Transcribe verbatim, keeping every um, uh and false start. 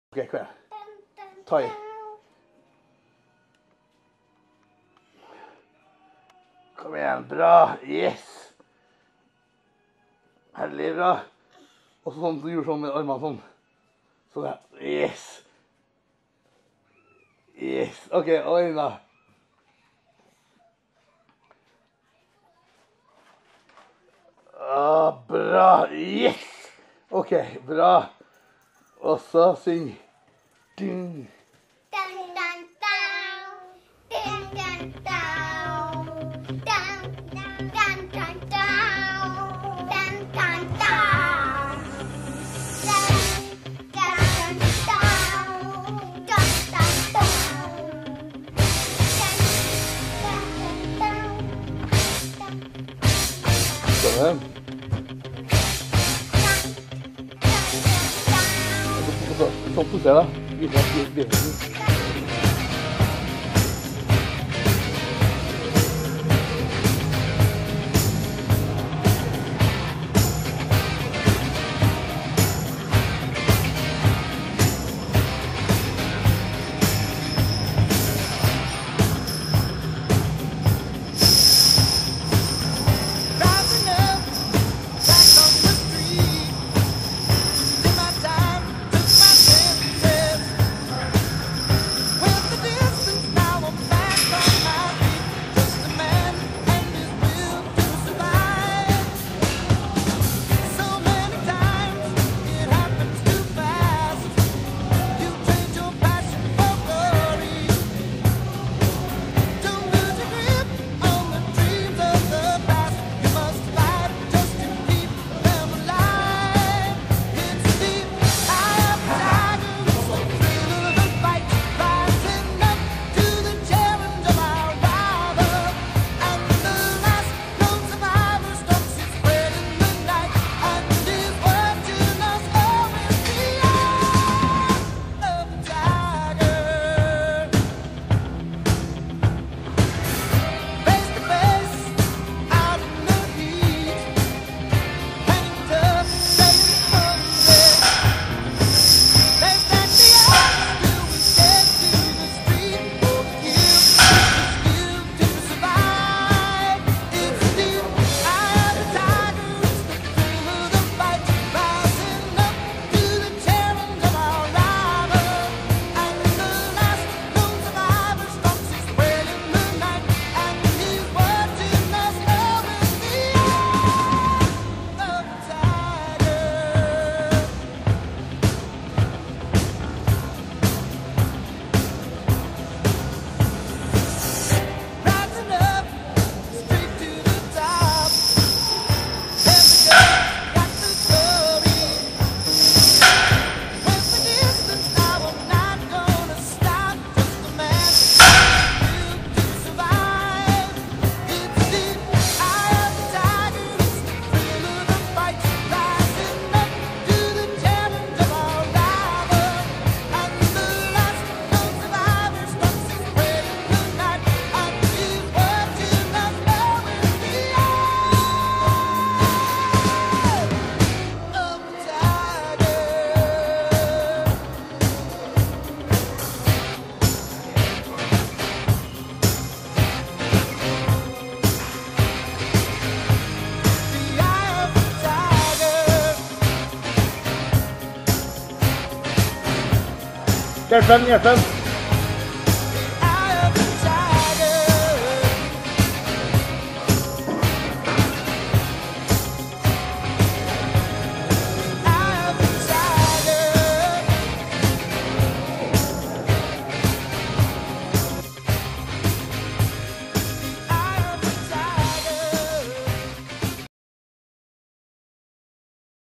Okej, kom igen. Ta i. Kom igen, bra. Yes. Härligt, bra. Och så sånt du gjorde sån med armarna sån. Sådär. Yes. Yes. Okej, och ena. Ah, bra. Yes. Okej, bra. Och så syng. Ding. Sådär. Så pussar jag. Vill jag vill vill. Hjälpen, hjälpen!